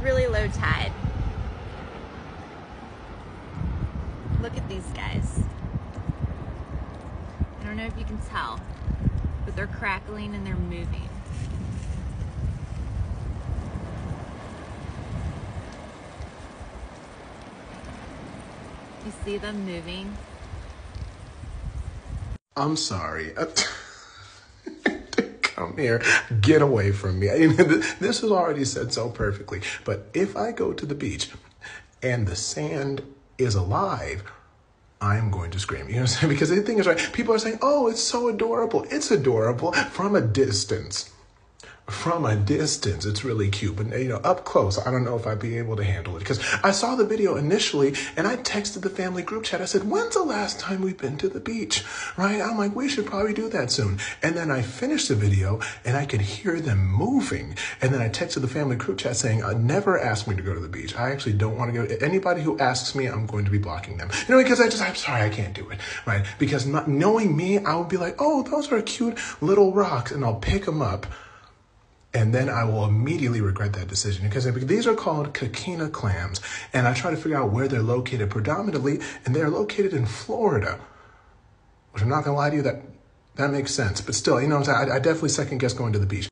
really low tide. Look at these guys. I don't know if you can tell, but they're crackling and they're moving. You see them moving? I'm sorry. Come here, get away from me. This is already said so perfectly. But if I go to the beach and the sand is alive, I'm going to scream. You know what I'm saying? Because the thing is, right, people are saying, oh, it's so adorable. It's adorable from a distance. From a distance, it's really cute. But, up close, I don't know if I'd be able to handle it. Because I saw the video initially, and I texted the family group chat. I said, when's the last time we've been to the beach? Right? I'm like, we should probably do that soon. And then I finished the video, and I could hear them moving. And then I texted the family group chat saying, never ask me to go to the beach. I actually don't want to go. Anybody who asks me, I'm going to be blocking them. Because I'm sorry, I can't do it. Right? Because not knowing me, I would be like, oh, those are cute little rocks, and I'll pick them up. And then I will immediately regret that decision because these are called coquina clams. And I try to figure out where they're located predominantly, and they're located in Florida, which I'm not going to lie to you, that makes sense. But still, I definitely second guess going to the beach.